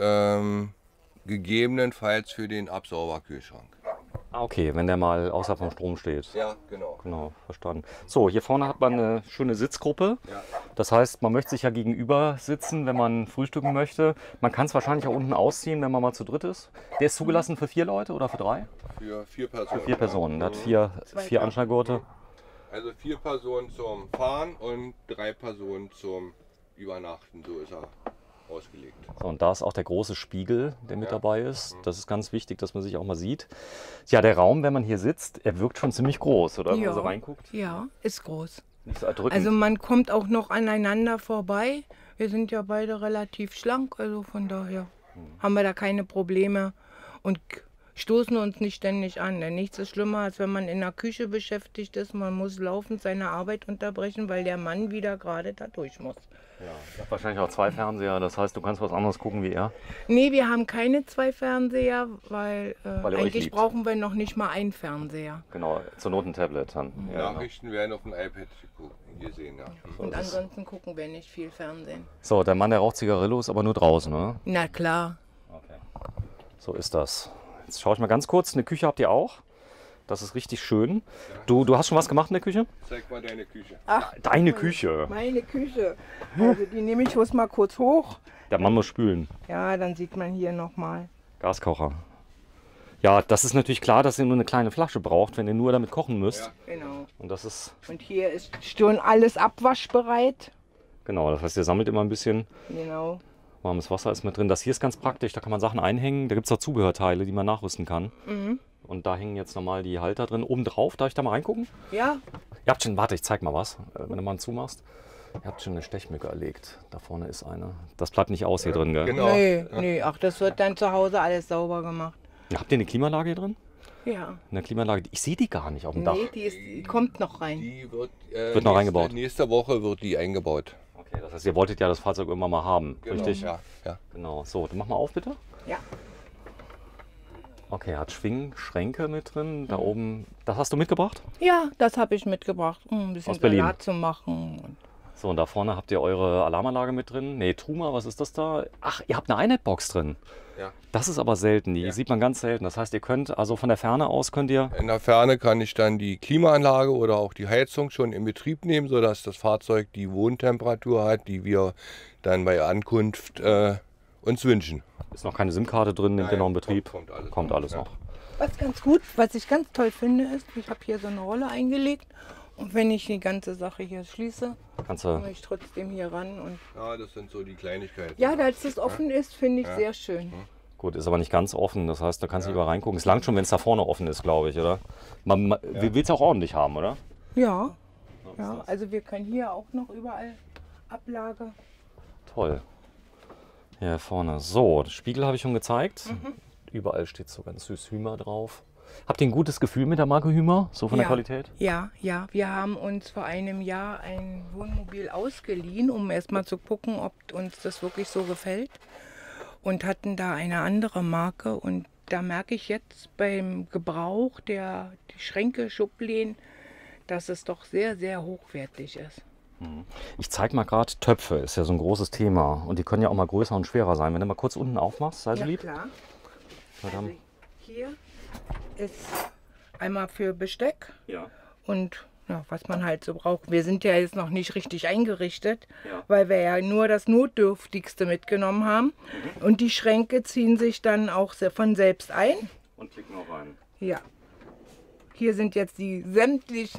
gegebenenfalls für den Absauberkühlschrank. Ah, okay, wenn der mal außerhalb vom Strom steht. Ja, genau. Genau, verstanden. So, hier vorne hat man eine schöne Sitzgruppe. Ja. Das heißt, man möchte sich ja gegenüber sitzen, wenn man frühstücken möchte. Man kann es wahrscheinlich auch unten ausziehen, wenn man mal zu dritt ist. Der ist zugelassen für 4 Leute oder für 3? Für 4 Personen. Für 4 Personen. Der hat Zwei 4 Anschnallgurte. Also 4 Personen zum Fahren und 3 Personen zum Übernachten. So ist er ausgelegt. So, und da ist auch der große Spiegel, der mit dabei ist. Das ist ganz wichtig, dass man sich auch mal sieht. Ja, der Raum, wenn man hier sitzt, er wirkt schon ziemlich groß, oder? Wenn man so reinguckt. Ja, ist groß. Nicht so erdrückend. Also man kommt auch noch aneinander vorbei. Wir sind ja beide relativ schlank, also von daher haben wir da keine Probleme und stoßen uns nicht ständig an. Denn nichts ist schlimmer, als wenn man in der Küche beschäftigt ist. Man muss laufend seine Arbeit unterbrechen, weil der Mann wieder gerade da durch muss. Ja, wahrscheinlich auch 2 Fernseher, das heißt, du kannst was anderes gucken wie er. Nee, wir haben keine 2 Fernseher, weil Weil ihr euch eigentlich liebt. brauchen wir noch nicht mal einen Fernseher. Genau, zur Not ein Tablet dann. Ja, genau. Nachrichten werden auf dem iPad gesehen. Ja. Und ansonsten gucken wir nicht viel Fernsehen. So, der Mann, der raucht Zigarillos, aber nur draußen, ne? Na klar. Okay. So ist das. Jetzt schaue ich mal ganz kurz, eine Küche habt ihr auch. Das ist richtig schön. Du hast schon was gemacht in der Küche? Zeig mal deine Küche. Ach, Deine Küche. meine Küche. Also die nehme ich bloß mal kurz hoch. Der Mann muss spülen. Ja, dann sieht man hier nochmal. Gaskocher. Ja, das ist natürlich klar, dass ihr nur eine kleine Flasche braucht, wenn ihr nur damit kochen müsst. Ja. Genau. Und das ist, Und hier ist schon alles abwaschbereit. genau, das heißt, ihr sammelt immer ein bisschen. Genau. Warmes Wasser ist mit drin. Das hier ist ganz praktisch, da kann man Sachen einhängen. Da gibt es auch Zubehörteile, die man nachrüsten kann. Und da hängen jetzt nochmal die Halter drin. Oben drauf, darf ich da mal reingucken? Ja, Ihr habt schon, warte, ich zeig mal was, wenn du mal einen zumachst. Ihr habt schon eine Stechmücke erlegt. Da vorne ist eine. Das bleibt nicht aus hier drin, gell? Genau. nee, ach, das wird dann zu Hause alles sauber gemacht. Habt ihr eine Klimaanlage hier drin? Ja. Eine Klimaanlage, ich sehe die gar nicht auf dem Dach. Nee, die kommt noch rein. Die wird, noch reingebaut. Nächste Woche wird die eingebaut. Okay, das heißt, ihr wolltet ja das Fahrzeug irgendwann mal haben, Genau. richtig? Ja, ja. Genau. So, dann mach mal auf, bitte. Ja. Okay, hat Schwingschränke mit drin. Da oben, das hast du mitgebracht? Ja, das habe ich mitgebracht, um ein bisschen Aus Berlin. Salat zu machen. Und So, und da vorne habt ihr eure Alarmanlage mit drin. Nee, Truma, was ist das da? Ach, ihr habt eine iNet-Box drin. Ja. Das ist aber selten, die Ja. sieht man ganz selten. Das heißt, ihr könnt, also von der Ferne aus könnt ihr, In der Ferne kann ich dann die Klimaanlage oder auch die Heizung schon in Betrieb nehmen, sodass das Fahrzeug die Wohntemperatur hat, die wir dann bei Ankunft uns wünschen. ist noch keine SIM-Karte drin, nimmt ihr noch in Betrieb. Kommt alles noch. noch. was ganz gut, was ich ganz toll finde, ist, ich habe hier so eine Rolle eingelegt. Und wenn ich die ganze Sache hier schließe, Kannst komme du, ich trotzdem hier ran. Und Ja, das sind so die Kleinigkeiten. ja, dass es offen ist, finde ich sehr schön. gut, ist aber nicht ganz offen. Das heißt, da kannst du nicht überall reingucken. Es langt schon, wenn es da vorne offen ist, glaube ich, oder? Wir will es auch ordentlich haben, oder? Ja. Ja, also wir können hier auch noch überall Ablage. Toll. Hier vorne. So, den Spiegel habe ich schon gezeigt. Überall steht so ganz süß Hümer drauf. Habt ihr ein gutes Gefühl mit der Marke Hümer, so von der Qualität? Ja, ja. Wir haben uns vor einem Jahr ein Wohnmobil ausgeliehen, um erstmal zu gucken, ob uns das wirklich so gefällt. Und hatten da eine andere Marke. Und da merke ich jetzt beim Gebrauch die Schränke, Schubläden, dass es doch sehr, sehr hochwertig ist. Ich zeige mal gerade Töpfe, ist ja so ein großes Thema. Und die können ja auch mal größer und schwerer sein. Wenn du mal kurz unten aufmachst, sei so lieb. Klar. Na dann. Also hier ist einmal für Besteck Ja. und ja, was man halt so braucht. Wir sind ja jetzt noch nicht richtig eingerichtet, Ja. weil wir ja nur das Notdürftigste mitgenommen haben. Und die Schränke ziehen sich dann auch von selbst ein. Und klicken auch rein. Ja. Hier sind jetzt die sämtlichen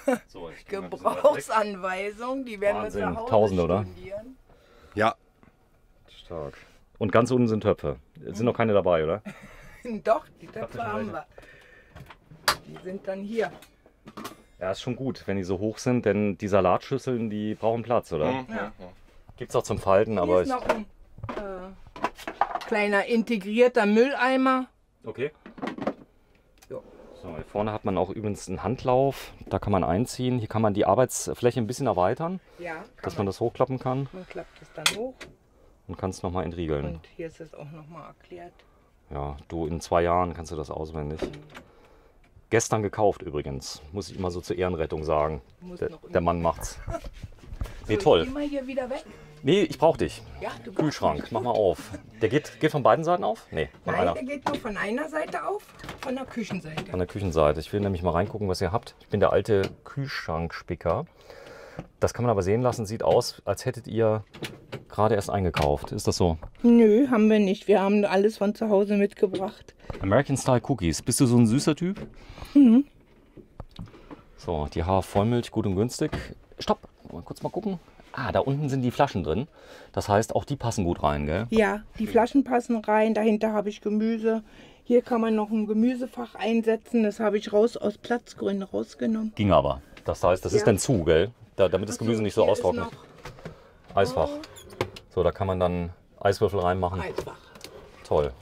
So, ich geh mal ein bisschen weiter weg. Gebrauchsanweisung, die werden wir Wahnsinn, zu Hause Tausende, oder? studieren. Ja, Stark. Und ganz unten sind Töpfe. Es sind noch keine dabei, oder? Doch, die Töpfe haben wir. Die sind dann hier. Ja, ist schon gut, wenn die so hoch sind, denn die Salatschüsseln, die brauchen Platz, oder? Ja. Gibt's auch zum Falten, Hier aber ist noch ein kleiner integrierter Mülleimer. Okay. Jo. So, hier vorne hat man auch übrigens einen Handlauf. Da kann man einziehen. Hier kann man die Arbeitsfläche ein bisschen erweitern, Ja, dass man das hochklappen kann man klappt es dann hoch. und kann es nochmal entriegeln. Und hier ist es auch nochmal erklärt. Ja, du, in 2 Jahren kannst du das auswendig. Gestern gekauft übrigens, muss ich immer so zur Ehrenrettung sagen. Muss Der, noch der Mann macht's. Nee, So, toll. Geh mal hier wieder weg. Nee, ich brauch dich. Ja, du Kühlschrank, mach mal auf. Der geht von beiden Seiten auf? Nee, von Nein, einer. der geht nur von einer Seite auf, von der Küchenseite. Von der Küchenseite. Ich will nämlich mal reingucken, was ihr habt. Ich bin der alte Kühlschrankspicker. Das kann man aber sehen lassen, sieht aus, als hättet ihr gerade erst eingekauft. Ist das so? Nö, haben wir nicht. Wir haben alles von zu Hause mitgebracht. American Style Cookies. Bist du so ein süßer Typ? Mhm. So, die Haarvollmilch, gut und günstig. Stopp, mal kurz mal gucken. Ah, da unten sind die Flaschen drin. Das heißt, auch die passen gut rein, gell? Ja, die Flaschen passen rein. Dahinter habe ich Gemüse. Hier kann man noch ein Gemüsefach einsetzen. Das habe ich aus Platzgründen rausgenommen. Ging aber. Das heißt, das ist Ja. dann zu, gell? Damit das Gemüse nicht so Hier ist austrocknet. noch Eisfach. So, da kann man dann Eiswürfel reinmachen. Eisfach. Toll.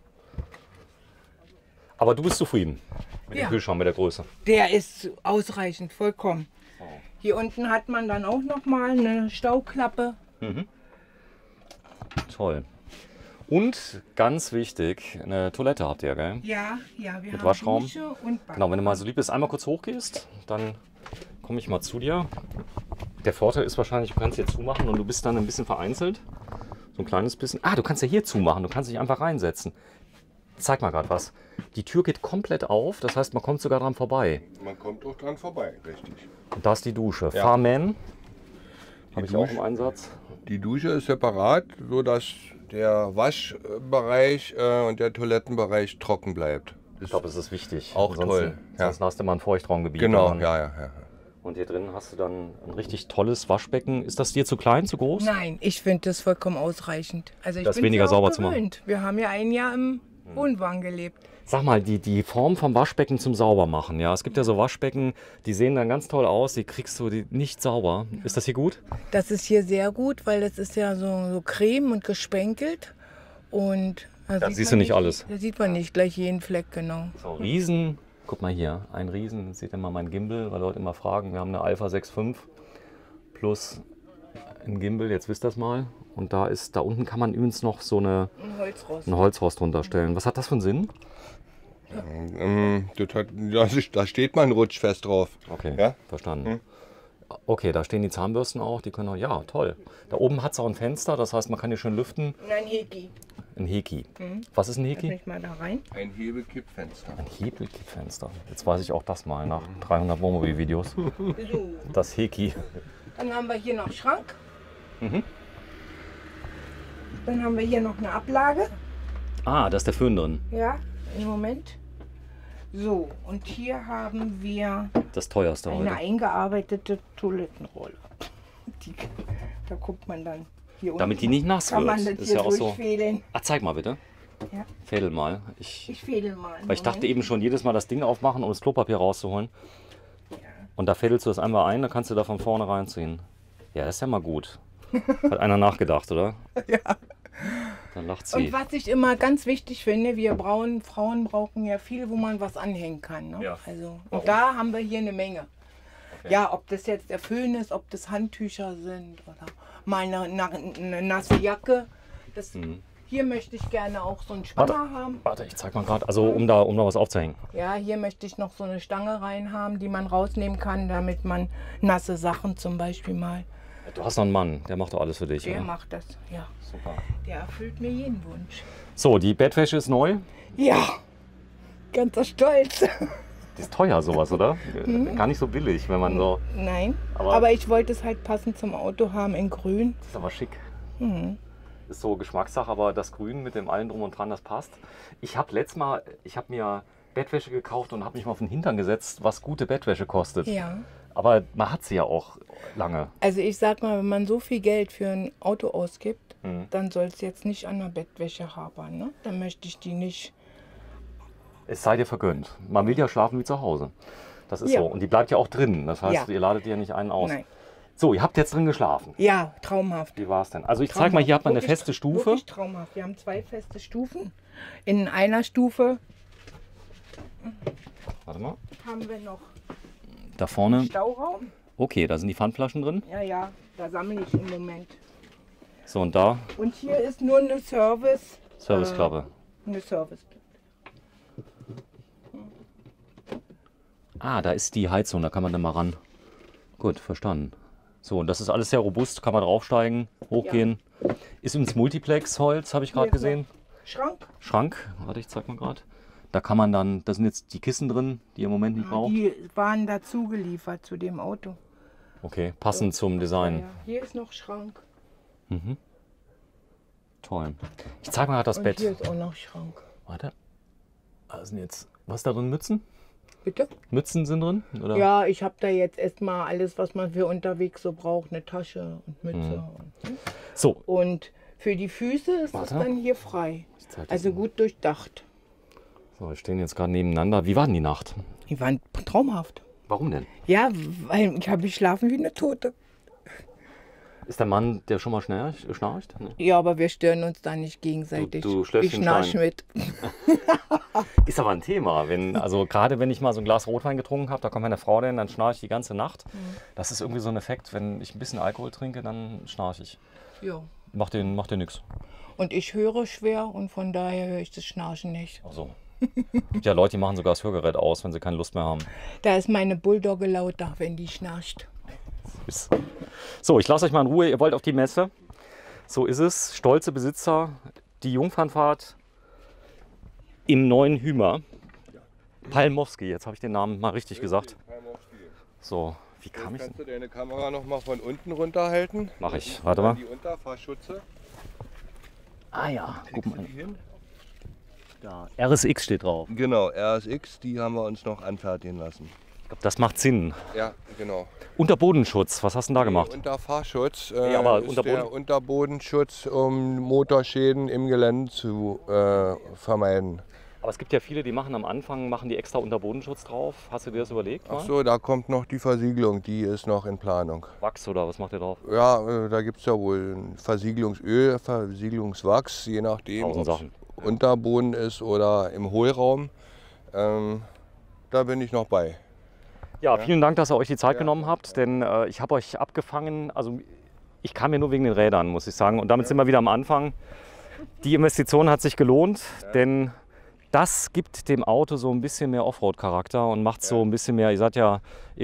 Aber du bist zufrieden mit Ja. dem Kühlschrank, mit der Größe. Der ist ausreichend, vollkommen. Hier unten hat man dann auch noch mal eine Stauklappe. Toll. Und ganz wichtig, eine Toilette habt ihr, gell? Ja, ja, wir haben Waschraum. Dusche und Bad. Genau, wenn du mal so lieb bist, einmal kurz hochgehst, dann komme ich mal zu dir. Der Vorteil ist wahrscheinlich, du kannst hier zumachen und du bist dann ein bisschen vereinzelt. So ein kleines bisschen. Ah, du kannst ja hier zumachen, du kannst dich einfach reinsetzen. Zeig mal gerade was. Die Tür geht komplett auf, das heißt, man kommt sogar dran vorbei. man kommt auch dran vorbei, richtig. Und da ist die Dusche. Ja. Farman habe ich auch Dusche- im Einsatz. Die Dusche ist separat, sodass der Waschbereich und der Toilettenbereich trocken bleibt. Ich glaube, es ist wichtig. Auch Ansonsten- toll, ja. Sonst hast du mal ein Feuchtraumgebiet. Genau, dran. ja, ja, ja. Und hier drin hast du dann ein richtig tolles Waschbecken. Ist das dir zu klein, zu groß? Nein, ich finde das vollkommen ausreichend. Also ich Das bin weniger ja auch sauber zu machen. gewöhnt. Wir haben ja ein Jahr im Wohnwagen gelebt. Sag mal, die Form vom Waschbecken zum Saubermachen. Ja, es gibt ja so Waschbecken, die sehen dann ganz toll aus, die kriegst du nicht sauber. Ist das hier gut? Das ist hier sehr gut, weil das ist ja so creme und gespenkelt. Und Da sieht siehst man du nicht alles. Da sieht man nicht gleich jeden Fleck, genau. So, Riesen. Guck mal hier, ein Riesen. Seht ihr mal mein Gimbal, weil Leute immer fragen. Wir haben eine Alpha 6.5 plus ein Gimbal, jetzt wisst ihr das mal. Und da unten kann man übrigens noch so Ein Holzrost. ein Holzrost drunter stellen. Was hat das für einen Sinn? Da steht man rutschfest drauf. Okay, Ja? verstanden. Okay, da stehen die Zahnbürsten auch. Die können auch, ja, toll. Da oben hat es auch ein Fenster, das heißt, man kann hier schön lüften. Nein, Heki. Ein Heki. Was ist ein Lass Heki? mich mal da rein. Ein Hebelkippfenster. Ein Hebelkippfenster. Jetzt weiß ich auch das mal nach 300 Wohnmobil-Videos. So. Das Heki. Dann haben wir hier noch Schrank. Mhm. Dann haben wir hier noch eine Ablage. Ah, da ist der Föhn drin. Ja, im Moment. So, und hier haben wir Das teuerste eine heute. eingearbeitete Toilettenrolle. Die, da guckt man dann hier Damit die nicht nass kann wird. man das Ist hier ja auch so. durchfädeln. Ah, zeig mal bitte. Ja, Fädel mal. ich fädel mal. Weil ich dachte eben schon, jedes Mal das Ding aufmachen, um das Klopapier rauszuholen. Und da fädelst du das einmal ein, dann kannst du da von vorne reinziehen. Ja, das ist ja mal gut. Hat einer nachgedacht, oder? Ja. Dann lacht sie. Und was ich immer ganz wichtig finde, Frauen brauchen ja viel, wo man was anhängen kann. Ne? Ja. Also, Warum? und da haben wir hier eine Menge. Ja, ob das jetzt der Föhn ist, ob das Handtücher sind oder mal eine nasse Jacke. Das, Hier möchte ich gerne auch so einen Spanner haben. Warte, ich zeig mal gerade. Also, um da was aufzuhängen. Ja, hier möchte ich noch so eine Stange rein haben, die man rausnehmen kann, damit man nasse Sachen zum Beispiel mal. Du hast noch einen Mann, der macht doch alles für dich. Der oder? macht das, ja. Super. Der erfüllt mir jeden Wunsch. So, die Bettwäsche ist neu. Ja, ganzer Stolz. Die ist teuer, sowas, oder? Gar nicht so billig, wenn man so. Nein, Aber- aber ich wollte es halt passend zum Auto haben in grün. Ist aber schick. Ist so Geschmackssache, aber das Grün mit dem allen drum und dran, das passt. Ich habe mir Bettwäsche gekauft und habe mich mal auf den Hintern gesetzt, was gute Bettwäsche kostet. Ja. Aber man hat sie ja auch lange. Also ich sag mal, wenn man so viel Geld für ein Auto ausgibt, dann soll es jetzt nicht an der Bettwäsche hapern. Ne? Dann möchte ich die nicht. Es sei dir vergönnt. Man will ja schlafen wie zu Hause. Das ist Ja. so. Und die bleibt ja auch drin. Das heißt, Ja. ihr ladet ja nicht einen aus. Nein. So, ihr habt jetzt drin geschlafen. Ja, traumhaft. Wie war es denn? Also ich zeig mal, hier hat man eine Wirklich feste Stufe. Wirklich traumhaft. Wir haben 2 feste Stufen. In einer Stufe Warte mal. haben wir noch Da vorne. Stauraum. Okay, da sind die Pfandflaschen drin. Ja, da sammle ich im Moment. So, und da Und hier ist nur eine Serviceklappe. Eine Service. Ah, da ist die Heizung, da kann man dann mal ran. Gut, verstanden. So, und das ist alles sehr robust, kann man draufsteigen, hochgehen. Ist ins Multiplex-Holz, habe ich gerade Hier ist gesehen. Schrank. Schrank, warte, ich zeig mal gerade. Da kann man dann, da sind jetzt die Kissen drin, die ihr im Moment nicht braucht. Die waren dazu geliefert zu dem Auto. Okay, passend zum Design. Ja, hier ist noch Schrank. Toll. Ich zeig mal gerade das Und Bett. hier ist auch noch Schrank. Warte. Da sind jetzt, was ist da drin, Mützen? Bitte? Mützen sind drin? Oder? Ja, ich habe da jetzt erstmal alles, was man für unterwegs so braucht. Eine Tasche und Mütze. So, Und für die Füße ist es Warte. dann hier frei. ich zeig das Also mal. gut durchdacht. So, wir stehen jetzt gerade nebeneinander. Wie war denn die Nacht? Die waren traumhaft. Warum denn? Ja, weil ich habe geschlafen wie eine Tote. Ist der Mann, der schon mal schnarcht? Nee. Ja, aber wir stören uns da nicht gegenseitig. Du schläfst ich im schnarch Stein. mit. Ist aber ein Thema. Also gerade wenn ich mal so ein Glas Rotwein getrunken habe, da kommt meine Frau denn, dann schnarche ich die ganze Nacht. Das ist irgendwie so ein Effekt, wenn ich ein bisschen Alkohol trinke, dann schnarche ich. Ja. Macht dir nichts. Und ich höre schwer und von daher höre ich das Schnarchen nicht. Also. Gibt ja Leute, die machen sogar das Hörgerät aus, wenn sie keine Lust mehr haben. Da ist meine Bulldogge lauter, wenn die schnarcht. Süß. So, ich lasse euch mal in Ruhe. Ihr wollt auf die Messe. So ist es. Stolze Besitzer. Die Jungfernfahrt im neuen Hümer. Palmowski, jetzt habe ich den Namen mal richtig gesagt. So, wie kam ich? Kannst du deine Kamera noch mal von unten runterhalten? Mache ich. Warte mal. Die Unterfahrschütze. Ah ja, guck mal. Die hin? Da. RSX steht drauf. Genau, RSX, die haben wir uns noch anfertigen lassen. Ich glaube, das macht Sinn. Ja, genau. Unterbodenschutz, was hast du denn da gemacht? Unterfahrschutz aber ist Unterboden- der Unterbodenschutz, um Motorschäden im Gelände zu vermeiden. Aber es gibt ja viele, die machen am Anfang, machen die extra Unterbodenschutz drauf. Hast du dir das überlegt? Ach mal? so, da kommt noch die Versiegelung, die ist noch in Planung. Wachs oder was macht ihr drauf? Ja, da gibt es ja wohl ein Versiegelungsöl, Versiegelungswachs, je nachdem, 1000 ob es Sachen. Unterboden ist oder im Hohlraum. Da bin ich noch bei. Ja, vielen Dank, dass ihr euch die Zeit genommen habt, denn ich habe euch abgefangen. Also ich kam hier nur wegen den Rädern, muss ich sagen. Und damit sind wir wieder am Anfang. Die Investition hat sich gelohnt, denn das gibt dem Auto so ein bisschen mehr Offroad-Charakter und macht so ein bisschen mehr, ihr seid ja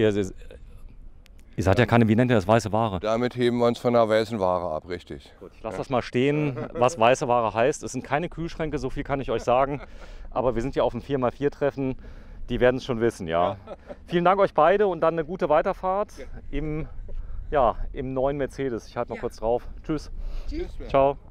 keine, wie nennt ihr das, weiße Ware? Damit heben wir uns von der weißen Ware ab, richtig. Gut, ich lasse das mal stehen, was weiße Ware heißt. Es sind keine Kühlschränke, so viel kann ich euch sagen. Aber wir sind ja auf dem 4x4-Treffen, die werden es schon wissen, ja. Vielen Dank euch beide und dann eine gute Weiterfahrt im neuen Mercedes. Ich halte mal kurz drauf. Tschüss. Tschüss. Ciao.